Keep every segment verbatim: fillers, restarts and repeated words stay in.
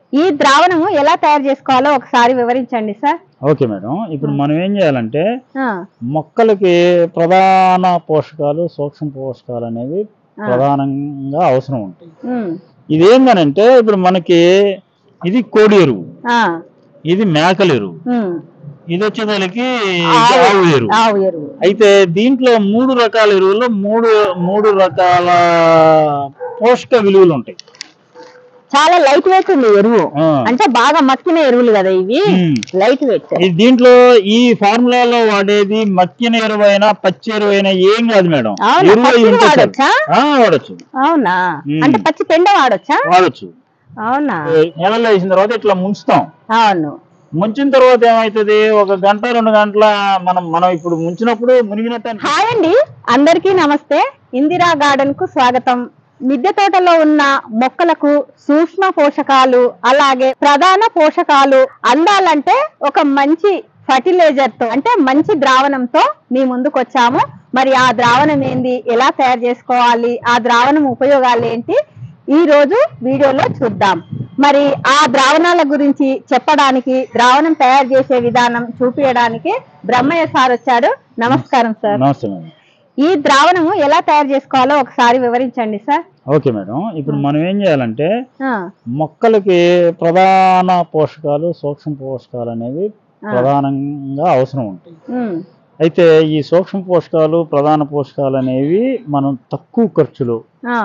ఈ ద్రావణము ఎలా తయారు చేసుకోవాలో ఒకసారి వివరించండి సార్. Okay madam. ఇప్పుడు మనం ఏం చేయాలంటే మొక్కలకి ప్రధాన పోషకాలు సూక్ష్మ పోషకాలు అనేవి ప్రధానంగా అవసరం ఉంటాయి. ఇదేందనంటే ఇప్పుడు మనకి ఇది కోడి ఎరువు, ఇది మేకల ఎరువు, ఇది వచ్చేదానికి ఆవు ఎరువు. అయితే దీంట్లో మూడు రకాల ఎరువుల్లో మూడు మూడు రకాల పోషక విలువలు ఉంటాయి. చాలా లైట్ వెయిట్ ఉంది ఎరువు, అంటే బాగా మక్కిన ఎరువులు కదా ఇవి, లైట్ వెయిట్. దీంట్లో ఈ ఫార్ములాలో వాడేది మక్కిన ఎరువు అయినా పచ్చి ఎరువు అయినా ఏం కాదు మేడం, వాడొచ్చా? వాడచ్చు. అవునా? అంటే పచ్చి పెండ వాడొచ్చా? వాడచ్చు. అవునా? నెలలో వేసిన తర్వాత ఇట్లా ముంచుతాం. అవును. ముంచిన తర్వాత ఏమైతుంది, ఒక గంట రెండు గంటల మనం మనం ఇప్పుడు ముంచినప్పుడు మునిగినట్టు. హాయ్ అండి, అందరికీ నమస్తే. ఇందిరా గార్డెన్ కు స్వాగతం. మిద్దె తోటలో ఉన్న మొక్కలకు సూక్ష్మ పోషకాలు అలాగే ప్రధాన పోషకాలు అందాలంటే ఒక మంచి ఫర్టిలైజర్ తో అంటే మంచి ద్రావణంతో మీ ముందుకు వచ్చాము. మరి ఆ ద్రావణం ఏంది, ఎలా తయారు చేసుకోవాలి, ఆ ద్రావణం ఉపయోగాలు ఏంటి, ఈ రోజు వీడియోలో చూద్దాం. మరి ఆ ద్రావణాల గురించి చెప్పడానికి, ద్రావణం తయారు చేసే విధానం చూపించడానికి బ్రహ్మయ్య సార్ వచ్చాడు. నమస్కారం సార్. ఈ ద్రావణము ఎలా తయారు చేసుకోవాలో ఒకసారి వివరించండి సార్. Okay madam. ఇప్పుడు మనం ఏం చేయాలంటే మొక్కలకి ప్రధాన పోషకాలు సూక్ష్మ పోషకాలు అనేవి ప్రధానంగా అవసరం ఉంటాయి. అయితే ఈ సూక్ష్మ పోషకాలు ప్రధాన పోషకాలు అనేవి మనం తక్కువ ఖర్చులో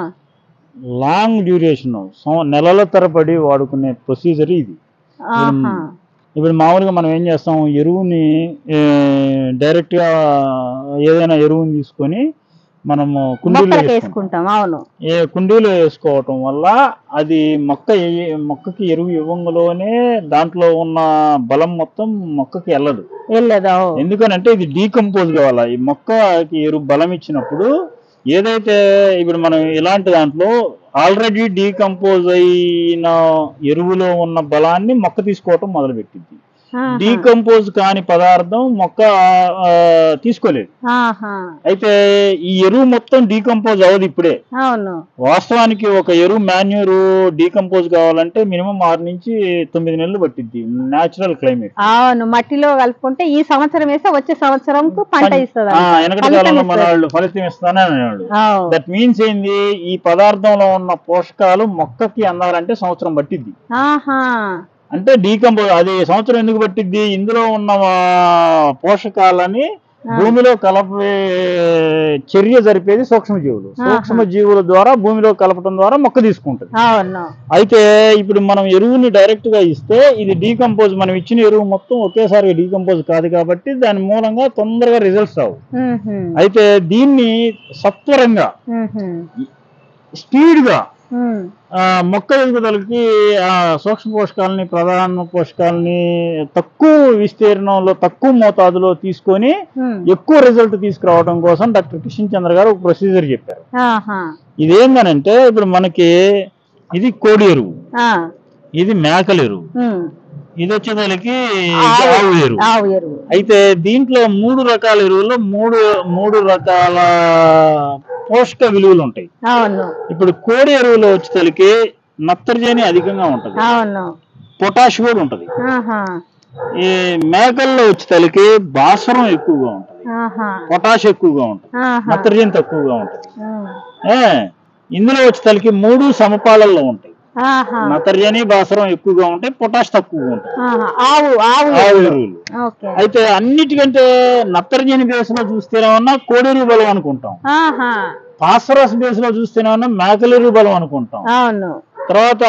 లాంగ్ డ్యూరేషన్ నెలల తరబడి వాడుకునే ప్రొసీజర్ ఇది. ఇప్పుడు మామూలుగా మనం ఏం చేస్తాం, ఎరువుని డైరెక్ట్గా ఏదైనా ఎరువుని తీసుకొని మనము కుండీలో వేసుకుంటాం. అవును. ఏ కుండీలో వేసుకోవటం వల్ల అది మొక్క మొక్కకి ఎరువు ఇవ్వంలోనే దాంట్లో ఉన్న బలం మొత్తం మొక్కకి వెళ్ళదు. వెళ్ళదు. ఎందుకనంటే ఇది డీకంపోజ్ కావాలా. ఈ మొక్కకి ఎరువు బలం ఇచ్చినప్పుడు ఏదైతే ఇప్పుడు మనం ఇలాంటి దాంట్లో ఆల్రెడీ డీకంపోజ్ అయిన ఎరువులో ఉన్న బలాన్ని మొక్క తీసుకోవటం మొదలుపెట్టింది. డీకంపోజ్ కాని పదార్థం మొక్క తీసుకోలేదు. అయితే ఈ ఎరువు మొత్తం డీకంపోజ్ అవ్వదు ఇప్పుడే. వాస్తవానికి ఒక ఎరువు మాన్యూరు డీకంపోజ్ కావాలంటే మినిమం ఆరు నుంచి తొమ్మిది నెలలు పట్టిద్ది న్యాచురల్ క్లైమేట్. అవును, మట్టిలో కలుపుకుంటే ఈ సంవత్సరం వేస్తే వచ్చే సంవత్సరం పంట ఇస్తుంది. వెనకటి కాలంలో మన వాళ్ళు ఫలితం ఇస్తానే అనేవాళ్ళు. దట్ మీన్స్ ఏంది, ఈ పదార్థంలో ఉన్న పోషకాలు మొక్కకి అందాలంటే సంవత్సరం పట్టిద్ది. అంటే డీకంపోజ్ అది సంవత్సరం ఎందుకు పట్టిద్ది, ఇందులో ఉన్న పోషకాలని భూమిలో కలపే చర్య జరిపేది సూక్ష్మజీవులు. సూక్ష్మజీవుల ద్వారా భూమిలో కలపడం ద్వారా మొక్క తీసుకుంటుంది. అయితే ఇప్పుడు మనం ఎరువుని డైరెక్ట్ గా ఇస్తే ఇది డీకంపోజ్, మనం ఇచ్చిన ఎరువు మొత్తం ఒకేసారి డీకంపోజ్ కాదు కాబట్టి దాని మూలంగా తొందరగా రిజల్ట్స్ రావు. అయితే దీన్ని సత్వరంగా స్పీడ్ గా మొక్క ఎదుగుదలకి ఆ సూక్ష్మ పోషకాలని ప్రధాన పోషకాలని తక్కువ విస్తీర్ణంలో తక్కువ మోతాదులో తీసుకొని ఎక్కువ రిజల్ట్ తీసుకురావడం కోసం డాక్టర్ కిషన్ చంద్ర గారు ఒక ప్రొసీజర్ చెప్పారు. ఇదేందనంటే ఇప్పుడు మనకి ఇది కోడి ఎరువు, ఇది మేకల ఎరువు, ఇది వచ్చేదానికి ఆవు ఎరువు. అయితే దీంట్లో మూడు రకాల ఎరువుల్లో మూడు మూడు రకాల పోషక విలువలు ఉంటాయి. ఇప్పుడు కోడి ఎరువులో వచ్చేసరికి నత్రజని అధికంగా ఉంటది, పొటాష్ కూడా ఉంటది. ఈ మేకల్లో వచ్చేసరికి భాస్వరం ఎక్కువగా ఉంటది, పొటాష్ ఎక్కువగా ఉంటది, నత్రజని తక్కువగా ఉంటది. ఇందులో వచ్చేసరికి మూడు సమపాలల్లో ఉంటాయి. నత్రజని భాస్వరం ఎక్కువగా ఉంటాయి, పొటాష్ తక్కువగా ఉంటాయి ఆవు ఎరువులు. అయితే అన్నిటికంటే నత్రజని బేస్ లో చూస్తేనేమన్నా కోడి ఎరువు బలం అనుకుంటాం, ఫాస్ఫరస్ బేస్ లో చూస్తేనేమన్నా మేకల ఎరువు బలం అనుకుంటాం, తర్వాత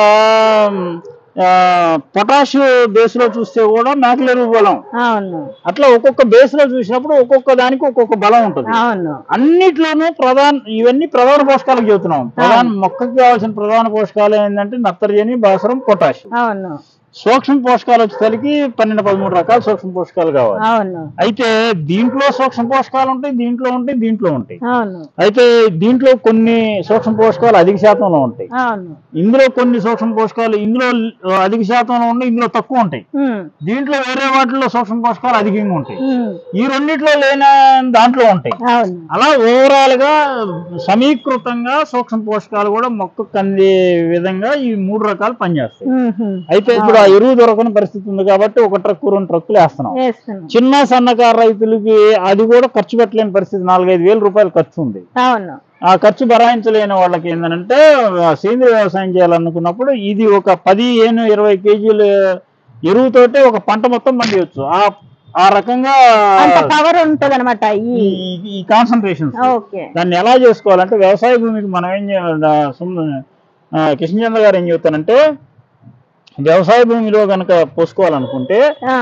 పొటాష్ బేస్ లో చూస్తే కూడా మేకల ఎరువు బలం. అట్లా ఒక్కొక్క బేస్ లో చూసినప్పుడు ఒక్కొక్క దానికి ఒక్కొక్క బలం ఉంటుంది. అన్నిట్లోనూ ప్రధాన ఇవన్నీ ప్రధాన పోషకాలకు చెబుతున్నాం. ప్రధాన మొక్కకి కావాల్సిన ప్రధాన పోషకాలు ఏంటంటే నత్రజని భాస్వరం పొటాష్. సూక్ష్మ పోషకాలు వచ్చేసరికి పన్నెండు పదమూడు రకాల సూక్ష్మ పోషకాలు కావాలి. అయితే దీంట్లో సూక్ష్మ పోషకాలు ఉంటాయి, దీంట్లో ఉంటాయి, దీంట్లో ఉంటాయి. అయితే దీంట్లో కొన్ని సూక్ష్మ పోషకాలు అధిక శాతంలో ఉంటాయి, ఇందులో కొన్ని సూక్ష్మ పోషకాలు ఇందులో అధిక శాతంలో ఉంటాయి, ఇందులో తక్కువ ఉంటాయి. దీంట్లో వేరే వాటిలో సూక్ష్మ పోషకాలు అధికంగా ఉంటాయి, ఈ రెండిట్లో లేని దాంట్లో ఉంటాయి. అలా ఓవరాల్ గా సమీకృతంగా సూక్ష్మ పోషకాలు కూడా మొక్కకు అందే విధంగా ఈ మూడు రకాలు పనిచేస్తాయి. అయితే ఇప్పుడు ఆ ఎరువు దొరకని పరిస్థితి ఉంది కాబట్టి ఒక ట్రక్కు రెండు ట్రక్కులు వేస్తున్నాం. చిన్న సన్నకారు రైతులకి అది కూడా ఖర్చు పెట్టలేని పరిస్థితి, నాలుగైదు వేల రూపాయలు ఖర్చు ఉంది. ఆ ఖర్చు భరాయించలేని వాళ్ళకి ఏంటంటే సేంద్రియ వ్యవసాయం చేయాలనుకున్నప్పుడు ఇది ఒక పదిహేను ఇరవై కేజీలు ఎరువుతోటే ఒక పంట మొత్తం పండియచ్చు. ఆ ఆ రకంగా పవర్ ఉంటది అనమాట ఈ కాన్సన్ట్రేషన్. దాన్ని ఎలా చేసుకోవాలంటే వ్యవసాయ భూమికి మనం ఏం చేయాలి, కిషన్చంద్ర గారు ఏం చెప్తానంటే వ్యవసాయ భూమిలో కనుక పోసుకోవాలనుకుంటే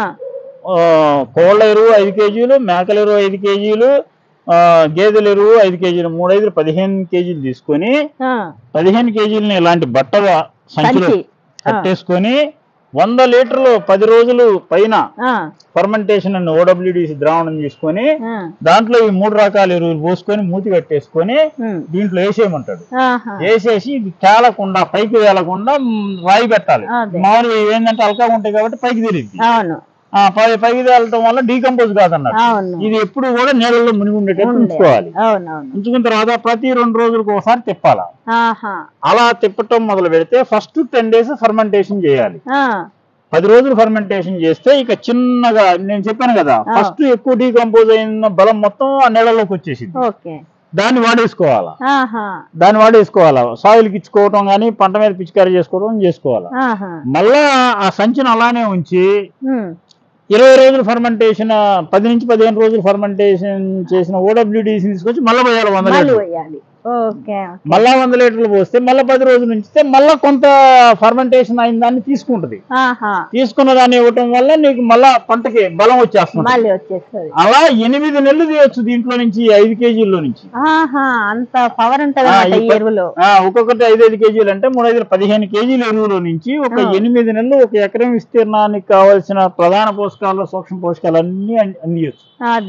కోళ్ళ ఎరువు ఐదు కేజీలు, మేకల ఎరువు ఐదు కేజీలు, గేదెల ఎరువు ఐదు కేజీలు, మూడైదులు పదిహేను కేజీలు తీసుకొని పదిహేను కేజీలని ఇలాంటి బట్టల సంచిలో కట్టేసుకొని వంద లీటర్లు పది రోజులు పైన ఫర్మెంటేషన్ అని ఓడబ్ల్యూడిసి ద్రావణం తీసుకొని దాంట్లో ఈ మూడు రకాల ఎరువులు పోసుకొని మూతి కట్టేసుకొని దీంట్లో వేసేయమంటాడు. వేసేసి ఇది తేలకుండా పైకి తేలకుండా రాయి పెట్టాలి. మామూలు ఏంటంటే అల్కా ఉంటాయి కాబట్టి పైకి తెలియదు, పైకి తేలటం వల్ల డీకంపోజ్ కాదన్నారు. ఇది ఎప్పుడు కూడా నీళ్ళలో మునిగి ఉండేటట్టు ఉంచుకోవాలి. ఉంచుకున్న తర్వాత ప్రతి రెండు రోజులకు ఒకసారి తిప్పాలా. అలా తిప్పటం మొదలు పెడితే ఫస్ట్ టెన్ డేస్ ఫర్మెంటేషన్ చేయాలి. పది రోజులు ఫర్మెంటేషన్ చేస్తే ఇక చిన్నగా నేను చెప్పాను కదా ఫస్ట్ ఎక్కువ డీకంపోజ్ అయిన బలం మొత్తం ఆ నీళ్ళలోకి వచ్చేసింది. దాన్ని వాడేసుకోవాలా, దాన్ని వాడేసుకోవాలా సాయిల్కి ఇచ్చుకోవటం కానీ పంట మీద పిచికారీ చేసుకోవడం చేసుకోవాలా. మళ్ళా ఆ సంచిని అలానే ఉంచి ఇరవై రోజులు ఫర్మెంటేషన్ పది నుంచి పదిహేను రోజులు ఫర్మెంటేషన్ చేసిన ఓడబ్ల్యూడిసి తీసుకొచ్చి మళ్ళీ పోయాలి వంద లీటర్లు. మళ్ళా వంద లీటర్లు పోస్తే మళ్ళీ పది రోజులు ఉంచితే మళ్ళా కొంత ఫర్మెంటేషన్ అయిన దాన్ని తీసుకుంటది. తీసుకున్న దాన్ని ఇవ్వటం వల్ల నీకు మళ్ళా పంటకి బలం వచ్చేస్తుంది. అలా ఎనిమిది నెలలు తీయచ్చు దీంట్లో నుంచి ఐదు కేజీల్లో నుంచి. అంత పవర్ ఉంటుంది. ఒక్కొక్కటి ఐదైదు కేజీలు అంటే మూడు ఐదు పదిహేను కేజీల ఎరువులో నుంచి ఒక ఎనిమిది నెలలు ఒక ఎకరం విస్తీర్ణానికి కావాల్సిన ప్రధాన పోషకాలు సూక్ష్మ పోషకాలు అన్ని అందియచ్చు.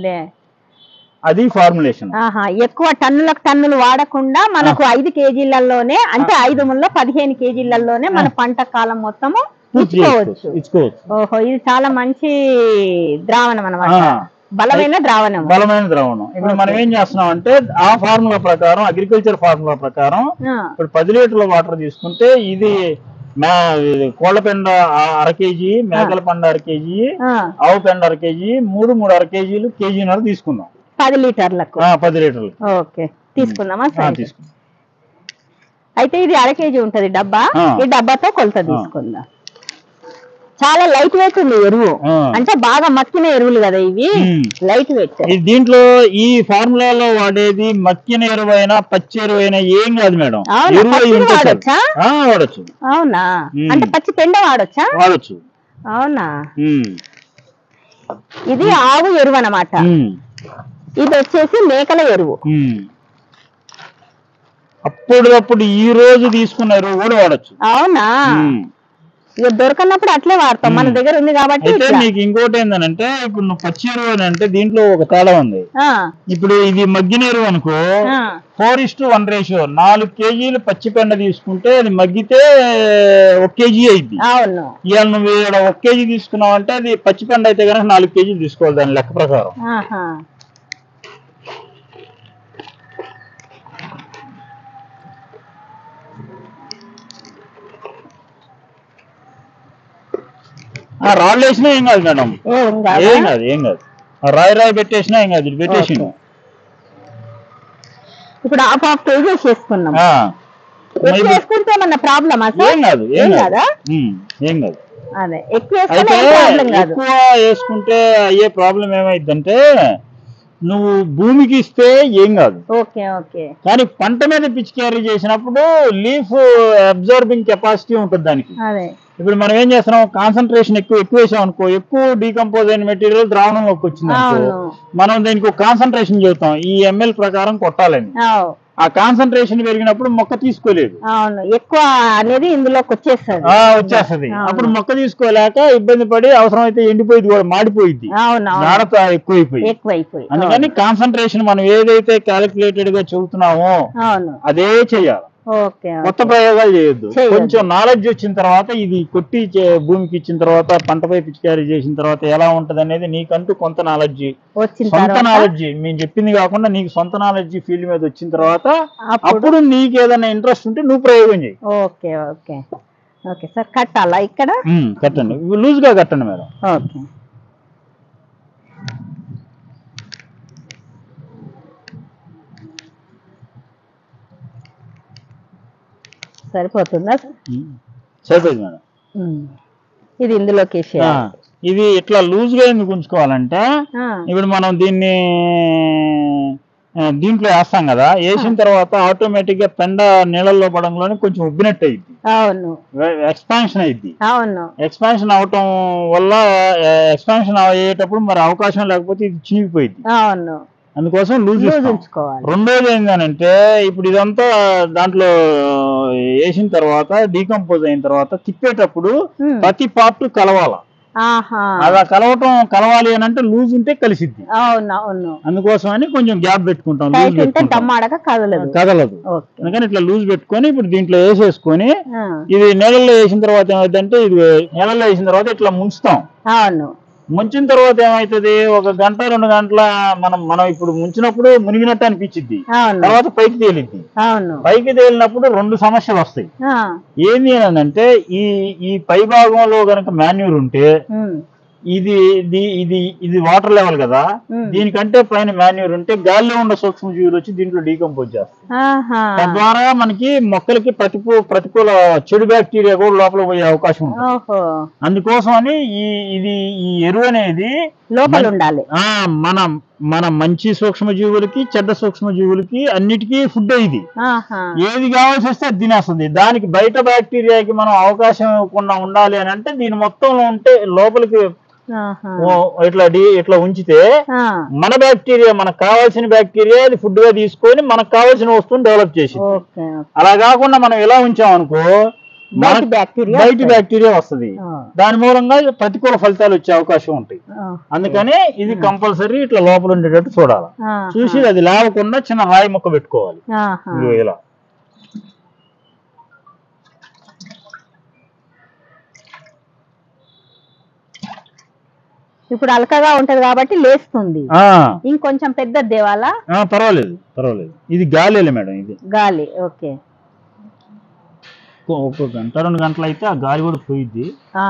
అది ఫార్ములేషన్. ఎక్కువ టన్నులకు టన్నులు వాడకుండా మనకు ఐదు కేజీలలోనే అంటే ఐదు ముళ్ళ పదిహేను కేజీలలోనే మన పంట కాలం మొత్తము ఇచ్చుకోవచ్చు. ఓహో, ఇది చాలా మంచి ద్రావణం అన్నమాట, బలమైన ద్రావణం. బలమైన ద్రావణం. ఇప్పుడు మనం ఏం చేస్తున్నాం అంటే ఆ ఫార్ములా ప్రకారం అగ్రికల్చర్ ఫార్ములా ప్రకారం ఇప్పుడు పది లీటర్ల వాటర్ తీసుకుంటే ఇది కోళ్ల పెండ అర కేజీ, మేకల పెండ అర కేజీ, ఆవు పెండ అర కేజీ, మూడు మూడు అర కేజీలు కేజీన్నర తీసుకుందాం పది లీటర్లకు. పది లీటర్లు ఓకే తీసుకుందామా? అయితే ఇది అర కేజీ ఉంటది డబ్బా, ఈ డబ్బాతో కొలత తీసుకుందాం. చాలా లైట్ వెయిట్ ఉంది ఎరువు, అంటే బాగా మక్కిన ఎరువులు కదా ఇవి, లైట్ వెయిట్. దీంట్లో ఈ ఫార్ములాలో వాడేది మక్కిన ఎరువు అయినా పచ్చి ఎరువు అయినా ఏం కాదు మేడం, వాడొచ్చా? వాడచ్చు. అవునా, అంటే పచ్చి పెండ వాడొచ్చా? వాడచ్చు. అవునా, ఇది ఆవు ఎరువు అన్నమాట. ఇది వచ్చేసి మేకల ఎరువు. అప్పుడప్పుడు ఈ రోజు తీసుకున్న ఎరువు కూడా వాడచ్చు. అవునా, ఇక దొరకనప్పుడు అట్లే వాడతాం, మన దగ్గర ఉంది కాబట్టి. నీకు ఇంకోటి ఏంటంటే ఇప్పుడు నువ్వు పచ్చి ఎరువు అని అంటే దీంట్లో ఒక తేడా ఉంది. ఇప్పుడు ఇది మగ్గిన ఎరువు అనుకో, four is two one ratio, నాలుగు కేజీలు పచ్చి పెండ తీసుకుంటే అది మగ్గితే ఒక కేజీ అయింది. అవును, ఇవాళ నువ్వు ఒక కేజీ తీసుకున్నావు అంటే అది పచ్చి పెండ అయితే కనుక నాలుగు కేజీలు తీసుకోవాలి దాని లెక్క ప్రకారం. రాళ్ళు వేసినా ఏం కాదు మేడం, ఏం కాదు ఏం కాదు రాయి రాయి పెట్టేసినా ఏం కాదు, పెట్టేసి ఇప్పుడు హాఫ్ హాఫ్ కేజీ చేసుకున్నాం. ప్రాబ్లమ్ ఏం కాదు ఏం కాదా ఏం కాదు. అదే ఎక్కువ వేసుకుంటే అయ్యే ప్రాబ్లం ఏమైందంటే నువ్వు భూమికి ఇస్తే ఏం కాదు, ఓకే ఓకే, కానీ పంట మీద పిచికారీ చేసినప్పుడు లీఫ్ అబ్జార్బింగ్ కెపాసిటీ ఉంటుంది దానికి. ఇప్పుడు మనం ఏం చేస్తున్నాం, కాన్సన్ట్రేషన్ ఎక్కువ ఎక్కువ వేసాం అనుకో, ఎక్కువ డీకంపోజ్ అయిన మెటీరియల్ ద్రావణంలోకి వచ్చింది అనుకో, మనం దీనికి ఒక కాన్సన్ట్రేషన్ చెబుతాం ఈ ఎంఎల్ ప్రకారం కొట్టాలని. ఆ కాన్సన్ట్రేషన్ పెరిగినప్పుడు మొక్క తీసుకోలేదు. అవును, ఎక్కువ అనేది ఇందులోకి వచ్చేస్తుంది వచ్చేస్తుంది అప్పుడు మొక్క తీసుకోలేక ఇబ్బంది పడి అవసరం అయితే ఎండిపోయింది కూడా మాడిపోయింది, గాఢత ఎక్కువైపోయి ఎక్కువైపోయి. అందుకని కాన్సన్ట్రేషన్ మనం ఏదైతే క్యాలిక్యులేటెడ్ గా చెబుతున్నామో అదే చెయ్యాలి. కొత్త ప్రయోగాలు చేయొద్దు. కొంచెం నాలెడ్జ్ వచ్చిన తర్వాత ఇది కొట్టి భూమికి ఇచ్చిన తర్వాత పంటపై పిచికారీ చేసిన తర్వాత ఎలా ఉంటది అనేది నీకంటూ కొంత నాలెడ్జ్, సొంత నాలెడ్జ్ మేము చెప్పింది కాకుండా నీకు సొంత నాలెడ్జ్ ఫీల్డ్ మీద వచ్చిన తర్వాత అప్పుడు నీకు ఏదైనా ఇంట్రెస్ట్ ఉంటే నువ్వు ప్రయోగం చేయి. Okay okay okay sir. కట్టాలా ఇక్కడ? కట్టండి, లూజ్ గా కట్టండి మేడం. ఓకే. సరిపోతుందా? సరిపోతుంది మేడం. ఇది ఇందులోకి ఇది ఇట్లా లూజ్ గా ఎందుకు ఉంచుకోవాలంటే ఇప్పుడు మనం దీన్ని దీంట్లో వేస్తాం కదా, వేసిన తర్వాత ఆటోమేటిక్ గా పెండ నీళ్ళల్లో పడంలోనే కొంచెం ఉబ్బినట్టు అయింది. అవును, ఎక్స్పాన్షన్ అయింది. అవును, ఎక్స్పాన్షన్ అవటం వల్ల ఎక్స్పాన్షన్ అయ్యేటప్పుడు మరి అవకాశం లేకపోతే ఇది చినిగిపోయింది. అవును, అందుకోసం లూజ్ ఉంచుకోవాలి. రెండోది ఏంటంటే ఇప్పుడు ఇదంతా దాంట్లో వేసిన తర్వాత డీకంపోజ్ అయిన తర్వాత తిప్పేటప్పుడు ప్రతి పార్ట్ కలవాల. అలా కలవటం కలవాలి అని అంటే లూజ్ ఉంటే కలిసిద్ది. అందుకోసం అని కొంచెం గ్యాప్ పెట్టుకుంటాం, కదలదు. అందుకని ఇట్లా లూజ్ పెట్టుకొని ఇప్పుడు దీంట్లో వేసేసుకొని ఇది నీళ్ళల్లో వేసిన తర్వాత ఏమైందంటే ఇది నీళ్ళల్లో వేసిన తర్వాత ఇట్లా ముంచుతాం. ముంచిన తర్వాత ఏమైతుంది, ఒక గంట రెండు గంటల మనం మనం ఇప్పుడు ముంచినప్పుడు మునిగినట్టు అనిపించింది, తర్వాత పైకి తేలిద్ది. పైకి తేలినప్పుడు రెండు సమస్యలు వస్తాయి. ఏంది అంటే ఈ ఈ పై భాగంలో గనక మాన్యూర్ ఉంటే ఇది ఇది ఇది వాటర్ లెవెల్ కదా, దీనికంటే పైన మాన్యూర్ ఉంటే గాలిలో ఉన్న సూక్ష్మ జీవులు వచ్చి దీంట్లో డీకంపోజ్ చేస్తాయి. తద్వారా మనకి మొక్కలకి ప్రతికూ ప్రతికూల చెడు బ్యాక్టీరియా కూడా లోపల పోయే అవకాశం ఉంటుంది. అందుకోసం అని ఈ ఇది ఈ ఎరువు అనేది లోపల ఉండాలి. మన మన మంచి సూక్ష్మ జీవులకి చెడ్డ సూక్ష్మ జీవులకి అన్నిటికీ ఫుడ్ ఇది. ఏది కావాల్సి వస్తే అది తినేస్తుంది. దానికి బయట బ్యాక్టీరియాకి మనం అవకాశం ఇవ్వకుండా ఉండాలి అని అంటే దీని మొత్తంలో ఉంటే లోపలికి ఇట్లా ఇట్లా ఉంచితే మన బ్యాక్టీరియా మనకు కావాల్సిన బ్యాక్టీరియా అది ఫుడ్ గా తీసుకొని మనకు కావాల్సిన వస్తువుని డెవలప్ చేసి, అలా కాకుండా మనం ఎలా ఉంచామనుకో బయట బ్యాక్టీరియా వస్తుంది, దాని మూలంగా ప్రతికూల ఫలితాలు వచ్చే అవకాశం ఉంటాయి. అందుకని ఇది కంపల్సరీ ఇట్లా లోపల ఉండేటట్టు చూడాలి. చూసి అది లేవకుండా చిన్న రాయి మొక్క పెట్టుకోవాలి. ఇలా ఇప్పుడు అలకగా ఉంటది కాబట్టి లేస్తుంది. ఇంకొంచెం పెద్ద దేవాలా? పర్వాలేదు పర్వాలేదు. ఇది గాలి మేడం, ఇది గాలి. ఓకే. ఒక గంట రెండు గంటలు అయితే ఆ గాలి కూడా పోయిద్ది.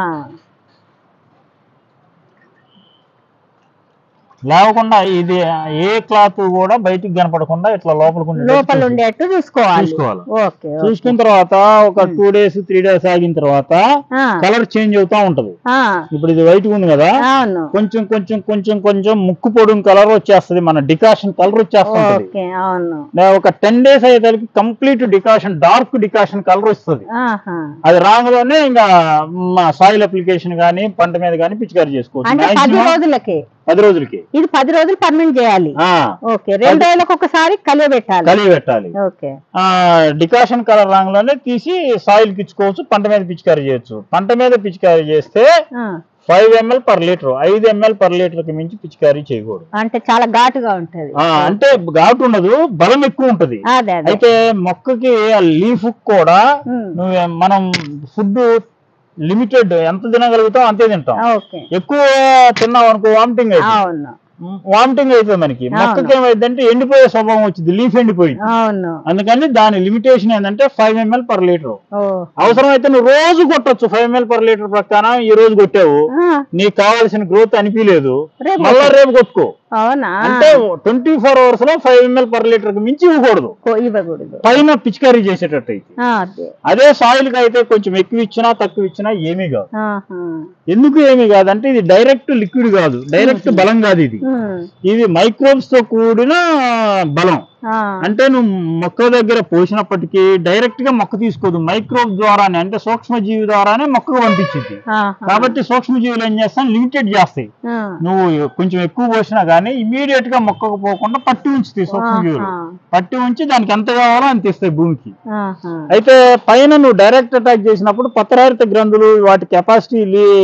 లేవకుండా ఇది ఏ క్లాత్ కూడా బయటికి కనపడకుండా ఇట్లా లోపల లోపల ఉండేట్టు చూసుకోవాలి. చూసుకున్న తర్వాత ఒక టూ డేస్ త్రీ డేస్ ఆగిన తర్వాత కలర్ చేంజ్ అవుతా ఉంటది. ఇప్పుడు ఇది వైట్ ఉంది కదా, కొంచెం కొంచెం కొంచెం కొంచెం ముక్కు పొడుం కలర్ వచ్చేస్తుంది, మన డికాషన్ కలర్ వచ్చేస్తుంది. ఒక టెన్ డేస్ అయ్యేసరికి complete decoction dark decoction colour వస్తుంది. అది రాగానే ఇంకా సాయిల్ అప్లికేషన్ గానీ పంట మీద గానీ పిచికారీ చేసుకోవచ్చు. పది రోజులకి ఇది పది రోజులు పర్మనెంట్ చేయాలి. రెండు రోజులకు ఒకసారి కలియబెట్టాలి కలియబెట్టాలి డికాషన్ కలర్ రాంగ్లోనే తీసి సాయిల్ పిచ్చుకోవచ్చు, పంట మీద పిచికారీ చేయొచ్చు. పంట మీద పిచికారీ చేస్తే ఫైవ్ ఎంఎల్ పర్ లీటర్ ఐదు ఎంఎల్ పర్ లీటర్ కి మించి పిచికారీ చేయకూడదు. అంటే చాలా ఘాటుగా ఉంటది. అంటే ఘాటు ఉండదు, బలం ఎక్కువ ఉంటది. అయితే మొక్కకి లీఫ్ కూడా నువ్వు మనం ఫుడ్ లిమిటెడ్ ఎంత తినగలుగుతాం అంతే తింటాం. ఎక్కువ తిన్నాం అనుకో వామిటింగ్ అవుతుంది. వామిటింగ్ అవుతుంది మనకి. మొక్కకి ఏమైందంటే ఎండిపోయే స్వభావం వచ్చింది, లీఫ్ ఎండిపోయింది. అందుకని దాని లిమిటేషన్ ఏంటంటే ఫైవ్ ఎంఎల్ పర్ లీటర్. అవసరం అయితే నువ్వు రోజు కొట్టొచ్చు. ఫైవ్ ఎంఎల్ పర్ లీటర్ ప్రకారం ఈ రోజు కొట్టావు, నీకు కావాల్సిన గ్రోత్ అనిపించలేదు, మళ్ళా రేపు కొట్టుకో. అంటే ట్వంటీ ఫోర్ అవర్స్ లో ఫైవ్ ఎంఎల్ పర్ లీటర్ కి మించి ఇవ్వకూడదు పైన పిచికారీ చేసేటట్టు అయితే. అదే సాయిల్ కి అయితే కొంచెం ఎక్కువ ఇచ్చినా తక్కువ ఇచ్చినా ఏమీ కాదు. ఎందుకు ఏమీ కాదంటే ఇది డైరెక్ట్ లిక్విడ్ కాదు, డైరెక్ట్ బలం కాదు. ఇది ఇది మైక్రోబ్స్ తో కూడిన బలం. అంటే నువ్వు మొక్క దగ్గర పోసినప్పటికీ డైరెక్ట్ గా మొక్క తీసుకోదు, మైక్రోబ్ ద్వారానే అంటే సూక్ష్మజీవి ద్వారానే మొక్కకు పంపించింది. కాబట్టి సూక్ష్మజీవులు ఏం చేస్తాను లిమిటెడ్ చేస్తాయి. నువ్వు కొంచెం ఎక్కువ పోసినా గానీ ఇమీడియట్ గా మొక్కకు పోకుండా పట్టి ఉంచుతాయి సూక్ష్మజీవులు. పట్టి ఉంచి దానికి ఎంత కావాలో అంత ఇస్తాయి భూమికి. అయితే పైన నువ్వు డైరెక్ట్ అటాక్ చేసినప్పుడు పత్రహరిత గ్రంథులు వాటి కెపాసిటీ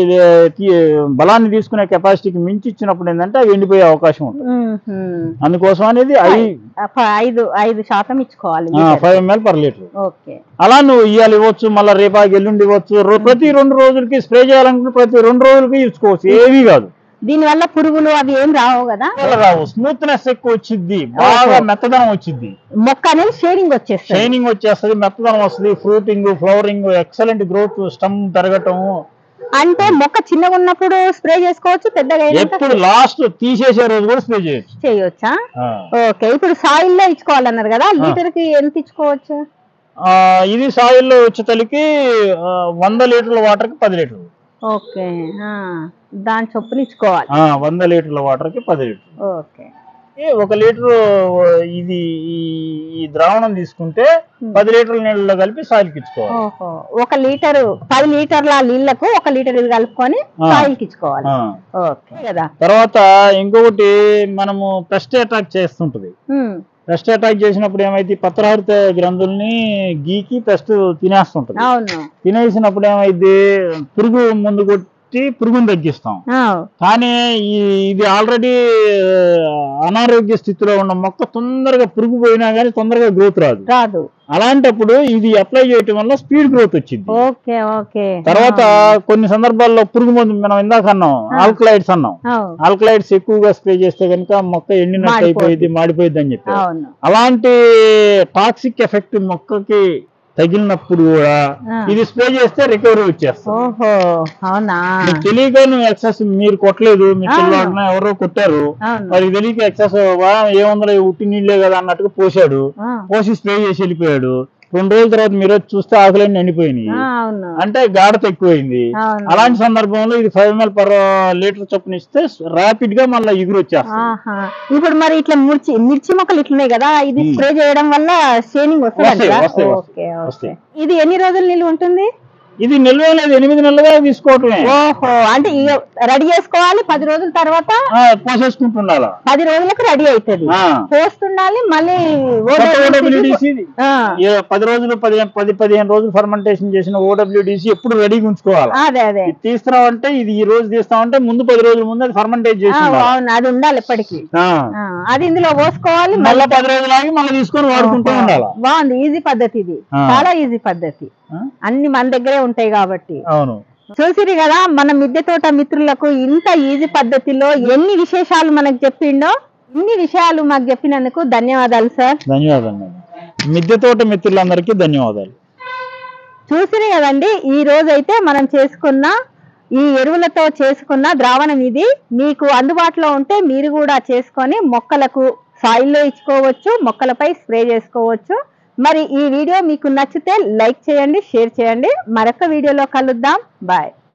బలాన్ని తీసుకునే కెపాసిటీకి మించి ఇచ్చినప్పుడు ఏంటంటే అవి ఎండిపోయే అవకాశం ఉంటుంది. అందుకోసం అనేది ఐదు ఐదు శాతం ఇచ్చుకోవాలి, ఫైవ్ ఎంఎల్ పర్ లీటర్. అలా నువ్వు ఇవాళ ఇవ్వచ్చు, మళ్ళీ రేపా ఎల్లుండి ఇవ్వచ్చు. ప్రతి రెండు రోజులకి స్ప్రే చేయాలనుకుంటే ప్రతి రెండు రోజులకి ఇచ్చుకోవచ్చు, ఏమీ కాదు. దీని వల్ల పురుగులు అవి ఏం రావు కదా? రావు. స్మూత్నెస్ ఎక్కువ వచ్చింది, బాగా మెత్తదనం వచ్చింది, మొక్క అనేది షైనింగ్ వచ్చేస్తుంది షైనింగ్ వచ్చేస్తుంది మెత్తదనం వస్తుంది, fruiting flowering excellent growth, stem పెరగటం. అంటే మొక్క చిన్నగా ఉన్నప్పుడు స్ప్రే చేసుకోవచ్చు, పెద్దగా ఎప్పుడు లాస్ట్ తీసేసే రోజు కూడా స్ప్రే చేయొచ్చు. చేయొచ్చా? ఓకే. ఇప్పుడు సాయిల్ లో ఇచ్చుకోవాలన్నారు కదా, లీటర్ కి ఎంత ఇచ్చుకోవచ్చు? ఇది సాయిల్ లో వచ్చే తలికి వంద లీటర్ల వాటర్ కి పది లీటర్లు. ఓకే, దాని చొప్పున ఇచ్చుకోవాలి. వంద లీటర్ల వాటర్ కి పది లీటర్లు. ఓకే. ఒక లీటర్ ఇది ఈ ద్రావణం తీసుకుంటే పది లీటర్ల నీళ్ళలో కలిపి సాయిల్ కి ఇచ్చుకోవాలి. ఒక లీటర్ పది లీటర్ల నీళ్లకు ఒక లీటర్ ఇది కలుపుకొని సాయిల్ కి ఇచ్చుకోవాలి. ఓకే కదా. తర్వాత ఇంకొకటి మనము పెస్ట్ అటాక్ చేస్తుంటది. పెస్ట్ అటాక్ చేసినప్పుడు ఏమైతే పత్రహరిత గ్రంథుల్ని గీకి పెస్ట్ తినేస్తుంటది. తినేసినప్పుడు ఏమైంది పురుగు ముందు కొట్టి పురుగును తగ్గిస్తాం. కానీ ఇది ఆల్రెడీ అనారోగ్య స్థితిలో ఉన్న మొక్క తొందరగా పురుగు పోయినా గానీ తొందరగా గ్రోత్ రాదు రాదు అలాంటప్పుడు ఇది అప్లై చేయటం వల్ల స్పీడ్ గ్రోత్ వచ్చింది. Okay okay. తర్వాత కొన్ని సందర్భాల్లో పురుగు మందు మనం ఇందాక అన్నాం ఆల్కలైడ్స్ అన్నాం, ఆల్కలైడ్స్ ఎక్కువగా స్ప్రే చేస్తే కనుక మొక్క ఎండినట్టు అయిపోయింది, మాడిపోయింది అని చెప్పి. అలాంటి టాక్సిక్ ఎఫెక్ట్ మొక్కకి తగిలినప్పుడు కూడా ఇది స్ప్రే చేస్తే రికవరీ వచ్చేస్తుంది. తెలియక నువ్వు ఎక్సెస్ మీరు కొట్టలేదు, మీ పిల్లవాడిన ఎవరో కొట్టారు, వారికి తెలియక ఎక్సెస్ ఏముందో ఉట్టి నీళ్ళే కదా అన్నట్టుగా పోసాడు, పోసి స్ప్రే చేసి వెళ్ళిపోయాడు. రెండు రోజుల తర్వాత మీరు చూస్తే ఆకులన్నీ ఎండిపోయినాయి, అంటే గాఢత ఎక్కువైంది. అలాంటి సందర్భంలో ఇది ఫైవ్ ఎంఎల్ పర్ లీటర్ చొప్పున ఇస్తే ర్యాపిడ్ గా మళ్ళీ ఎగురు వచ్చేస్తుంది. ఇప్పుడు మరి ఇట్లా మిర్చి మిర్చి మొక్కలు ఇట్లున్నాయి కదా, ఇది స్ప్రే చేయడం వల్ల షైనింగ్ వస్తుంది. ఇది ఎన్ని రోజులు నిల్వ ఉంటుంది? ఇది నిల్వ లేదు, ఎనిమిది నెలలుగా తీసుకోవటమే. ఓహో, అంటే రెడీ చేసుకోవాలి, పది రోజుల తర్వాత పోసేసుకుంటుండాలి, పది రోజులకు రెడీ అవుతుంది, పోస్తుండాలి. మళ్ళీ పది రోజులు పది పదిహేను రోజులు ఫర్మెంటేషన్ చేసిన ఓడబ్ల్యూడిసి ఎప్పుడు రెడీగా ఉంచుకోవాలి. అదే అదే తీస్తున్నామంటే ఇది ఈ రోజు తీస్తామంటే ముందు పది రోజుల ముందు అది ఫర్మెంటేట్ చేసి అది ఉండాలి ఎప్పటికీ. అది ఇందులో పోసుకోవాలి, మళ్ళీ పది రోజులు ఆగి మళ్ళీ తీసుకొని వాడుకుంటూ ఉండాలి. బాగుంది, ఈజీ పద్ధతి, ఇది చాలా ఈజీ పద్ధతి, అన్ని మన దగ్గరే ఉంటాయి కాబట్టి. అవును, చూసిరి కదా మన మిద్దె తోట మిత్రులకు ఇంత ఈజీ పద్ధతిలో ఎన్ని విశేషాలు మనకు చెప్పిండో. ఇన్ని విషయాలు మాకు చెప్పినందుకు ధన్యవాదాలు సార్. ధన్యవాదాలు. మిద్దె తోట మిత్రులందరికీ ధన్యవాదాలు. చూసిరి కదండి, ఈ రోజు అయితే మనం చేసుకున్న ఈ ఎరువులతో చేసుకున్న ద్రావణం ఇది. మీకు అందుబాటులో ఉంటే మీరు కూడా చేసుకొని మొక్కలకు సాయిల్లో ఇచ్చుకోవచ్చు, మొక్కలపై స్ప్రే చేసుకోవచ్చు. మరి ఈ వీడియో మీకు నచ్చితే లైక్ చేయండి, షేర్ చేయండి. మరొక వీడియోలో కలుద్దాం. బాయ్.